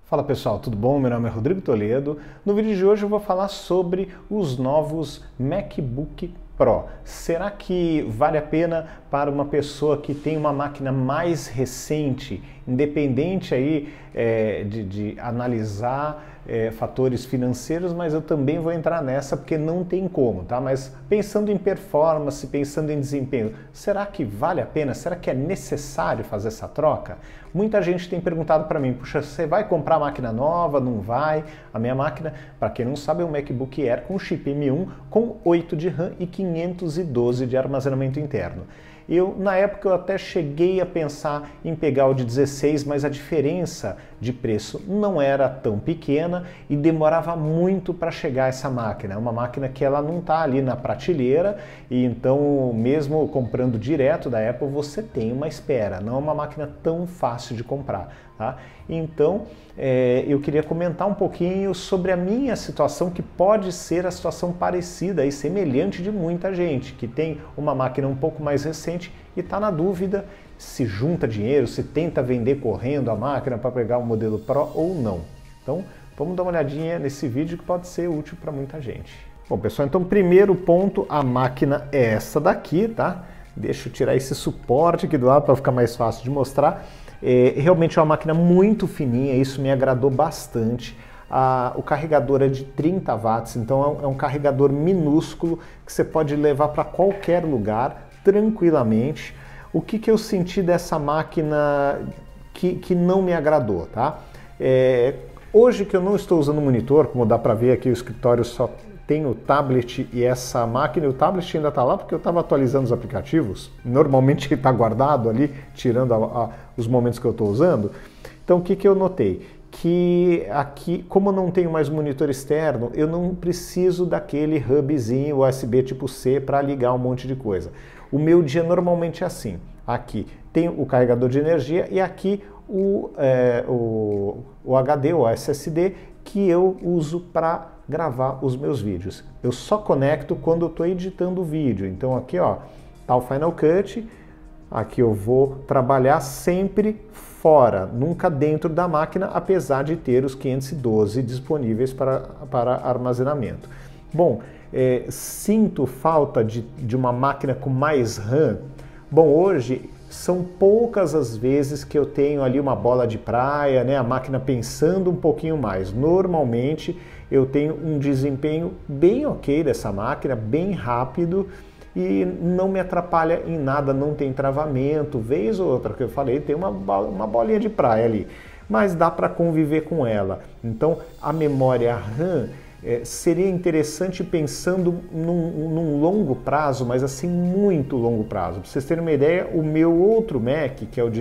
Fala pessoal, tudo bom? Meu nome é Rodrigo Toledo. No vídeo de hoje eu vou falar sobre os novos MacBook Pro. Será que vale a pena para uma pessoa que tem uma máquina mais recente, independente aí de analisar fatores financeiros, mas eu também vou entrar nessa porque não tem como, tá? Mas pensando em performance, pensando em desempenho, será que vale a pena? Será que é necessário fazer essa troca? Muita gente tem perguntado para mim, puxa, você vai comprar máquina nova? Não vai? A minha máquina, para quem não sabe, é um MacBook Air com chip M1 com 8 de RAM e 512 de armazenamento interno. Na época eu até cheguei a pensar em pegar o de 16, mas a diferença de preço não era tão pequena e demorava muito para chegar a essa máquina. É uma máquina que ela não está ali na prateleira e então mesmo comprando direto da Apple você tem uma espera, não é uma máquina tão fácil de comprar. Tá? Então eu queria comentar um pouquinho sobre a minha situação, que pode ser a situação parecida e semelhante de muita gente que tem uma máquina um pouco mais recente e está na dúvida se junta dinheiro, se tenta vender correndo a máquina para pegar o modelo Pro ou não. Então vamos dar uma olhadinha nesse vídeo que pode ser útil para muita gente. Bom pessoal, então primeiro ponto, a máquina é essa daqui, tá? Deixa eu tirar esse suporte aqui do lado para ficar mais fácil de mostrar. Realmente é uma máquina muito fininha, isso me agradou bastante. O carregador é de 30 watts, então é um carregador minúsculo que você pode levar para qualquer lugar tranquilamente. O que eu senti dessa máquina que não me agradou, tá? Hoje que eu não estou usando monitor, como dá para ver aqui, o escritório só tem o tablet e essa máquina, e o tablet ainda está lá porque eu estava atualizando os aplicativos, normalmente está guardado ali, tirando os momentos que eu estou usando. Então o que eu notei? Que aqui, como eu não tenho mais monitor externo, eu não preciso daquele hubzinho USB tipo C para ligar um monte de coisa. O meu dia normalmente é assim, aqui tem o carregador de energia e aqui o HD, o SSD, que eu uso para gravar os meus vídeos. Eu só conecto quando eu estou editando o vídeo. Então aqui ó, tá o Final Cut, aqui eu vou trabalhar sempre fora, nunca dentro da máquina, apesar de ter os 512 disponíveis para armazenamento. Bom, sinto falta de uma máquina com mais RAM. Bom, hoje são poucas as vezes que eu tenho ali uma bola de praia, né, a máquina pensando um pouquinho mais. Normalmente eu tenho um desempenho bem ok dessa máquina, bem rápido e não me atrapalha em nada, não tem travamento, vez ou outra que eu falei, tem uma bolinha de praia ali, mas dá para conviver com ela. Então a memória RAM seria interessante pensando num longo prazo, mas assim muito longo prazo. Para vocês terem uma ideia, o meu outro Mac, que é o de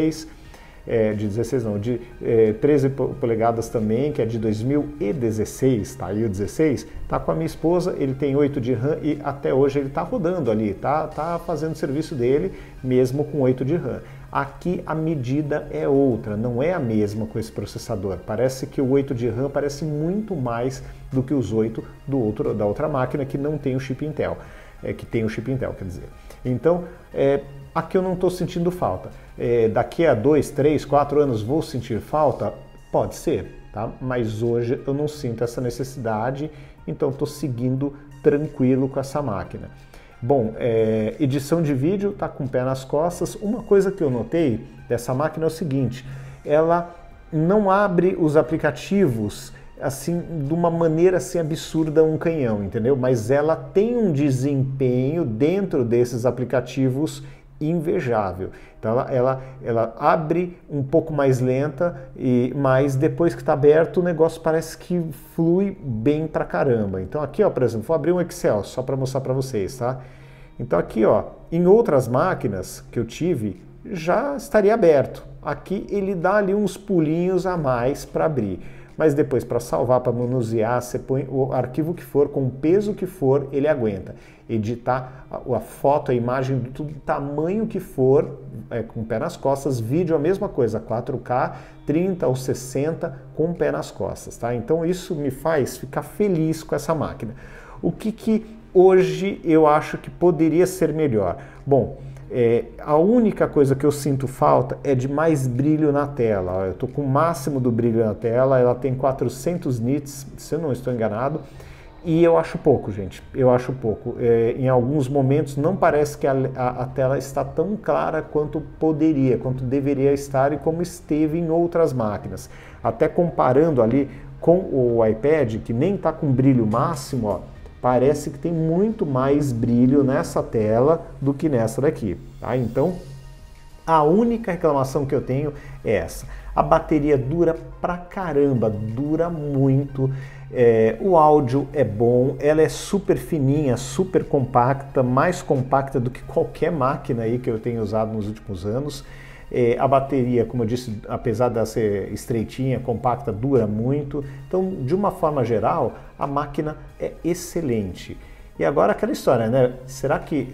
13 polegadas também, que é de 2016, tá? E o 16 tá com a minha esposa, ele tem 8 de RAM e até hoje ele tá rodando ali, tá fazendo o serviço dele mesmo com 8 de RAM. Aqui a medida é outra, não é a mesma com esse processador. Parece que o 8 de RAM parece muito mais do que os 8 da outra máquina que não tem o chip Intel, que tem o chip Intel, quer dizer. Então, aqui eu não estou sentindo falta. Daqui a 2, 3, 4 anos vou sentir falta? Pode ser, tá? Mas hoje eu não sinto essa necessidade, então estou seguindo tranquilo com essa máquina. Bom, edição de vídeo tá com o pé nas costas. Uma coisa que eu notei dessa máquina é o seguinte, ela não abre os aplicativos assim de uma maneira assim absurda, um canhão, entendeu? Mas ela tem um desempenho dentro desses aplicativos invejável. Então ela abre um pouco mais lenta, mas depois que está aberto o negócio parece que flui bem pra caramba. Então aqui, ó, por exemplo, vou abrir um Excel só para mostrar para vocês, tá? Então aqui, ó, em outras máquinas que eu tive já estaria aberto. Aqui ele dá ali uns pulinhos a mais para abrir. Mas depois para salvar, para manusear, você põe o arquivo que for, com o peso que for, ele aguenta. Editar a foto, a imagem, do tamanho que for, com o pé nas costas. Vídeo a mesma coisa, 4K, 30 ou 60 com o pé nas costas, tá? Então isso me faz ficar feliz com essa máquina. O que hoje eu acho que poderia ser melhor? Bom, A única coisa que eu sinto falta é de mais brilho na tela. Ó, eu estou com o máximo do brilho na tela, ela tem 400 nits, se eu não estou enganado, e eu acho pouco, gente, eu acho pouco. Em alguns momentos não parece que a tela está tão clara quanto poderia, quanto deveria estar e como esteve em outras máquinas. Até comparando ali com o iPad, que nem está com brilho máximo, ó, parece que tem muito mais brilho nessa tela do que nessa daqui, tá? Então, a única reclamação que eu tenho é essa. A bateria dura pra caramba, dura muito. O áudio é bom, ela é super fininha, super compacta, mais compacta do que qualquer máquina aí que eu tenho usado nos últimos anos. A bateria, como eu disse, apesar de ser estreitinha, compacta, dura muito. Então, de uma forma geral, a máquina é excelente. E agora aquela história, né? Será que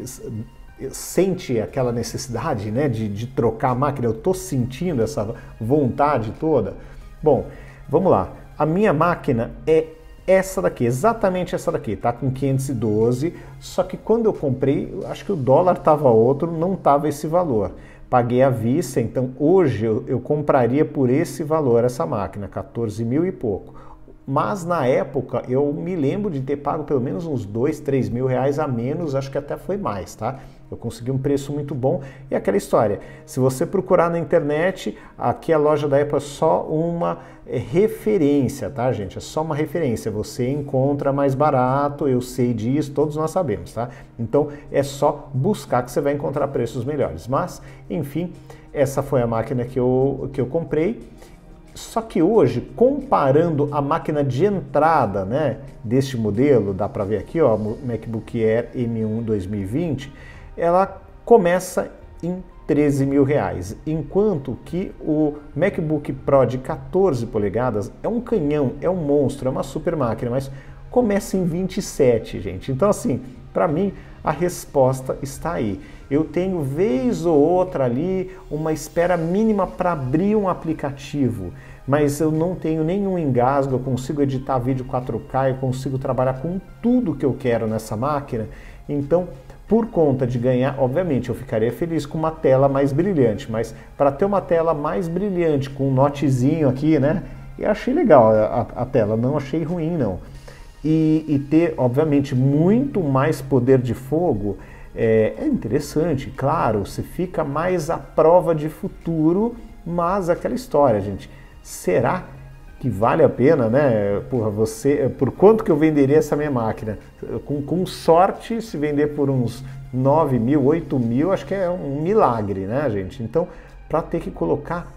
sente aquela necessidade, né, de trocar a máquina? Eu estou sentindo essa vontade toda? Bom, vamos lá. A minha máquina é essa daqui, exatamente essa daqui, tá com 512, só que quando eu comprei, acho que o dólar estava outro, não estava esse valor. Paguei à vista, então hoje eu compraria por esse valor essa máquina, 14 mil e pouco. Mas na época eu me lembro de ter pago pelo menos uns 2, 3 mil reais a menos, acho que até foi mais, tá? Eu consegui um preço muito bom e aquela história, se você procurar na internet, aqui a loja da Apple é só uma referência, tá, gente? É só uma referência, você encontra mais barato, eu sei disso, todos nós sabemos, tá? Então é só buscar que você vai encontrar preços melhores. Mas, enfim, essa foi a máquina que eu comprei. Só que hoje, comparando a máquina de entrada, né, deste modelo, dá para ver aqui, ó, MacBook Air M1 2020, ela começa em 13 mil reais, enquanto que o MacBook Pro de 14 polegadas é um canhão, é um monstro, é uma super máquina, mas começa em 27, gente. Então, assim, para mim, a resposta está aí. Eu tenho, vez ou outra ali, uma espera mínima para abrir um aplicativo, mas eu não tenho nenhum engasgo, eu consigo editar vídeo 4K, eu consigo trabalhar com tudo que eu quero nessa máquina. Então, por conta de ganhar, obviamente, eu ficaria feliz com uma tela mais brilhante, mas para ter uma tela mais brilhante, com um notezinho aqui, né, eu achei legal a tela, não achei ruim, não. E ter, obviamente, muito mais poder de fogo é interessante, claro, você fica mais à prova de futuro, mas aquela história, gente, será que vale a pena, né? Por quanto que eu venderia essa minha máquina? Com sorte, se vender por uns 9 mil, 8 mil, acho que é um milagre, né, gente? Então, para ter que colocar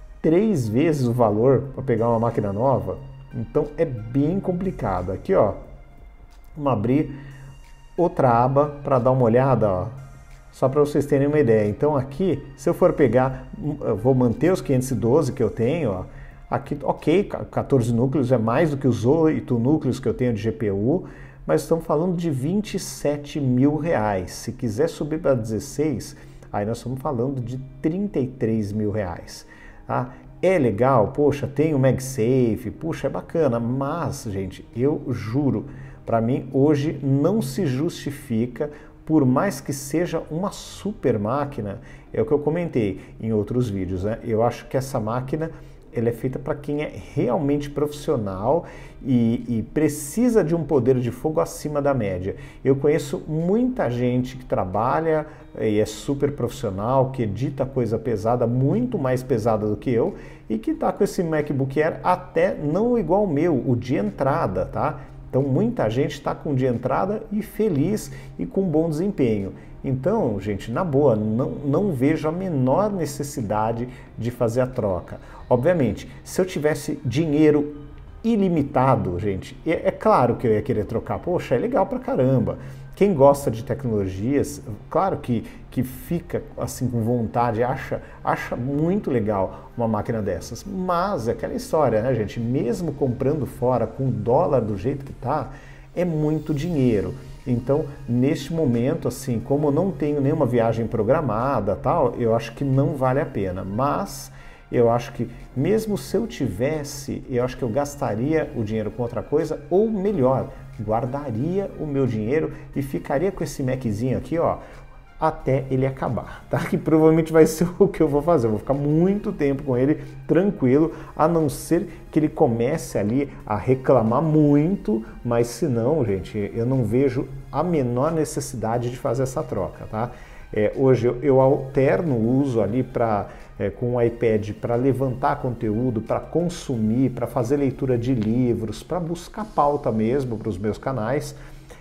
3 vezes o valor para pegar uma máquina nova, então é bem complicado. Aqui, ó, vamos abrir outra aba para dar uma olhada, ó, só para vocês terem uma ideia. Então aqui, se eu for pegar, eu vou manter os 512 que eu tenho, ó, aqui, ok, 14 núcleos é mais do que os 8 núcleos que eu tenho de GPU, mas estamos falando de 27 mil reais. Se quiser subir para 16, aí nós estamos falando de 33 mil reais. Tá? É legal, poxa, tem o MagSafe, puxa, é bacana, mas, gente, eu juro, para mim hoje não se justifica, por mais que seja uma super máquina, é o que eu comentei em outros vídeos, né? Eu acho que essa máquina ela é feita para quem é realmente profissional e precisa de um poder de fogo acima da média. Eu conheço muita gente que trabalha e é super profissional, que edita coisa pesada, muito mais pesada do que eu, e que está com esse MacBook Air até não igual ao meu, o de entrada, tá? Então muita gente está com o de entrada e feliz e com bom desempenho. Então, gente, na boa, não vejo a menor necessidade de fazer a troca. Obviamente, se eu tivesse dinheiro ilimitado, gente, é claro que eu ia querer trocar. Poxa, é legal pra caramba. Quem gosta de tecnologias, claro que fica assim com vontade, acha muito legal uma máquina dessas. Mas é aquela história, né, gente? Mesmo comprando fora com o dólar do jeito que tá, é muito dinheiro. Então, neste momento, assim, como eu não tenho nenhuma viagem programada, tal, eu acho que não vale a pena. Mas eu acho que mesmo se eu tivesse, eu acho que eu gastaria o dinheiro com outra coisa, ou melhor, guardaria o meu dinheiro e ficaria com esse Maczinho aqui, ó, até ele acabar, tá? Que provavelmente vai ser o que eu vou fazer. Eu vou ficar muito tempo com ele tranquilo, a não ser que ele comece ali a reclamar muito, mas se não, gente, eu não vejo a menor necessidade de fazer essa troca, tá? Hoje eu alterno o uso ali com o iPad para levantar conteúdo, para consumir, para fazer leitura de livros, para buscar pauta mesmo para os meus canais.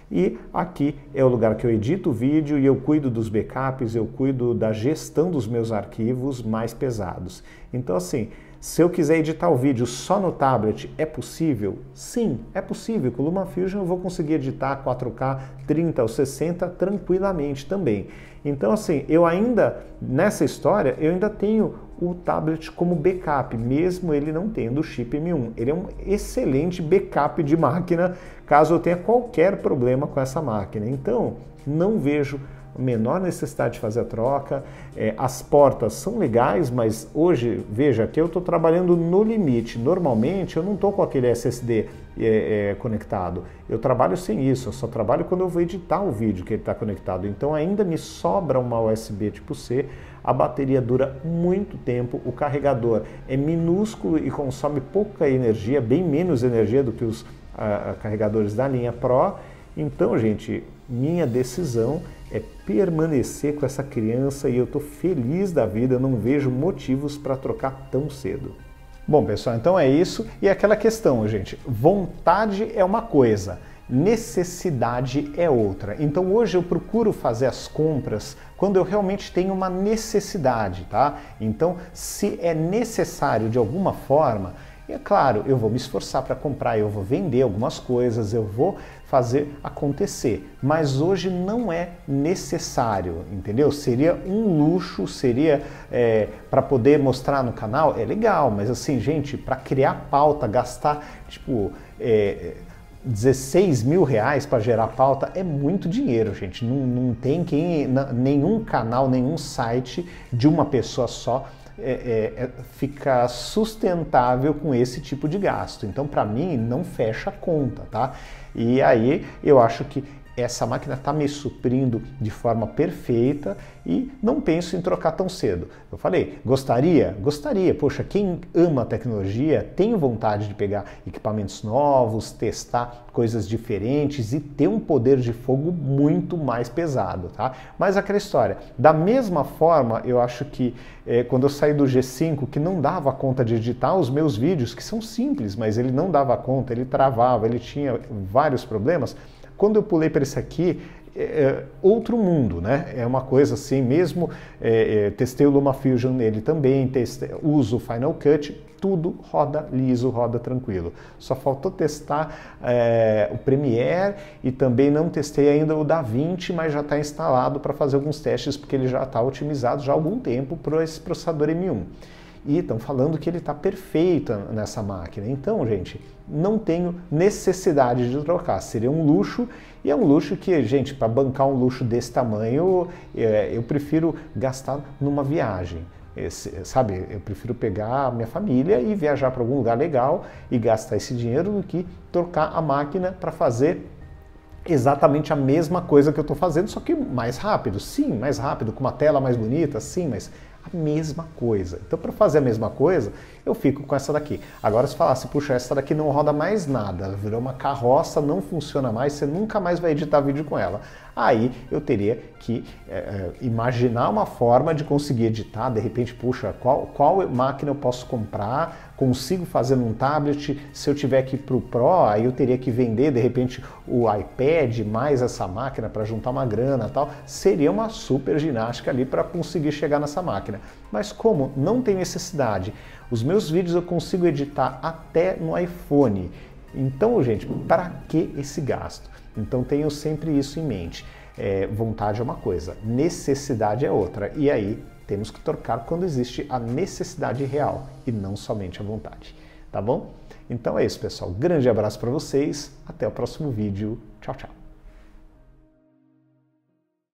E aqui é o lugar que eu edito o vídeo e eu cuido dos backups, eu cuido da gestão dos meus arquivos mais pesados. Então assim, se eu quiser editar o vídeo só no tablet, é possível? Sim, é possível. Com o LumaFusion eu vou conseguir editar 4K 30 ou 60 tranquilamente também. Então assim, eu ainda, nessa história, eu ainda tenho o tablet como backup, mesmo ele não tendo o chip M1. Ele é um excelente backup de máquina, caso eu tenha qualquer problema com essa máquina. Então, não vejo a menor necessidade de fazer a troca. As portas são legais, mas hoje, veja, que eu estou trabalhando no limite. Normalmente, eu não estou com aquele SSD conectado. Eu trabalho sem isso, eu só trabalho quando eu vou editar o vídeo que ele está conectado. Então, ainda me sobra uma USB tipo C. A bateria dura muito tempo, o carregador é minúsculo e consome pouca energia, bem menos energia do que os carregadores da linha Pro. Então, gente, minha decisão é permanecer com essa criança e eu estou feliz da vida, eu não vejo motivos para trocar tão cedo. Bom, pessoal, então é isso. E aquela questão, gente, vontade é uma coisa, necessidade é outra. Então hoje eu procuro fazer as compras quando eu realmente tenho uma necessidade, tá? Então, se é necessário de alguma forma, é claro, eu vou me esforçar para comprar, eu vou vender algumas coisas, eu vou fazer acontecer. Mas hoje não é necessário, entendeu? Seria um luxo, seria para poder mostrar no canal, é legal, mas assim, gente, para criar pauta, gastar, tipo, 16 mil reais para gerar pauta é muito dinheiro, gente. Não tem nenhum canal, nenhum site de uma pessoa só fica sustentável com esse tipo de gasto. Então, para mim, não fecha a conta, tá? E aí, eu acho que essa máquina está me suprindo de forma perfeita e não penso em trocar tão cedo. Eu falei, gostaria? Gostaria. Poxa, quem ama a tecnologia tem vontade de pegar equipamentos novos, testar coisas diferentes e ter um poder de fogo muito mais pesado, tá? Mas aquela história, da mesma forma, eu acho que quando eu saí do G5, que não dava conta de editar os meus vídeos, que são simples, mas ele não dava conta, ele travava, ele tinha vários problemas. Quando eu pulei para esse aqui, outro mundo, né? É uma coisa assim, mesmo testei o LumaFusion nele também, uso o Final Cut, tudo roda liso, roda tranquilo. Só faltou testar o Premiere e também não testei ainda o DaVinci, mas já está instalado para fazer alguns testes, porque ele já está otimizado já há algum tempo para esse processador M1. E estão falando que ele está perfeito nessa máquina. Então, gente, não tenho necessidade de trocar. Seria um luxo, e é um luxo que, gente, para bancar um luxo desse tamanho, eu prefiro gastar numa viagem. Sabe, eu prefiro pegar a minha família e viajar para algum lugar legal e gastar esse dinheiro do que trocar a máquina para fazer exatamente a mesma coisa que eu estou fazendo, só que mais rápido. Sim, mais rápido, com uma tela mais bonita, sim, mas a mesma coisa. Então, para fazer a mesma coisa, eu fico com essa daqui. Agora, se falasse, puxa, essa daqui não roda mais nada, virou uma carroça, não funciona mais, você nunca mais vai editar vídeo com ela. Aí eu teria que imaginar uma forma de conseguir editar, de repente, puxa, qual máquina eu posso comprar, consigo fazer num tablet, se eu tiver que ir para o Pro, aí eu teria que vender, de repente, o iPad mais essa máquina para juntar uma grana e tal, seria uma super ginástica ali para conseguir chegar nessa máquina. Mas como não tem necessidade, os meus vídeos eu consigo editar até no iPhone, então, gente, para que esse gasto? Então tenham sempre isso em mente. Vontade é uma coisa, necessidade é outra. E aí temos que trocar quando existe a necessidade real e não somente a vontade. Tá bom? Então é isso, pessoal. Grande abraço para vocês. Até o próximo vídeo. Tchau, tchau.